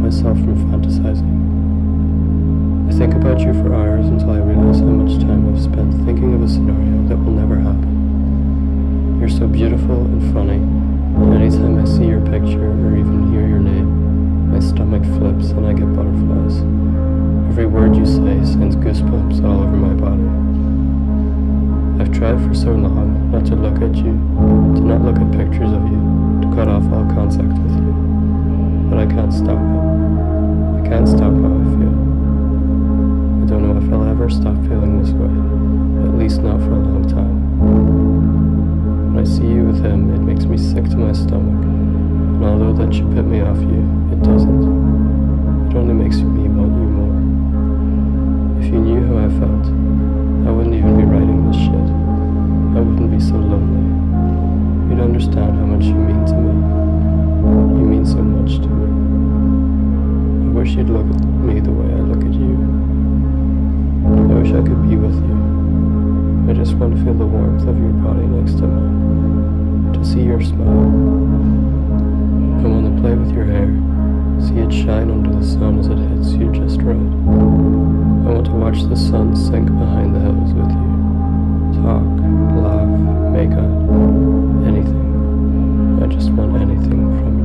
myself from fantasizing. I think about you for hours until I realize how much time I've spent thinking of a scenario that will never happen. You're so beautiful and funny, and anytime I see your picture or even hear your name, my stomach flips and I get butterflies. Every word you say sends goosebumps all over my body. I've tried for so long not to look at you, to not look at pictures of you, to cut off all contact with you. But I can't stop it. I can't stop how I feel. I don't know if I'll ever stop feeling this way, at least not for a long time. When I see you with him, it makes me sick to my stomach, and although that should put me off you, it doesn't. It only makes me want you more. If you knew how I felt, I wouldn't even be writing this shit. I wouldn't be so lonely. You'd understand how much you mean to me. You mean so much to me. I wish you'd look at me the way I look at you. I wish I could be with you. I just want to feel the warmth of your body next to mine. To see your smile. I want to play with your hair. See it shine under the sun as it hits you just right. I want to watch the sun sink behind the hills with you. Talk, laugh, make out, anything. I just want anything from you.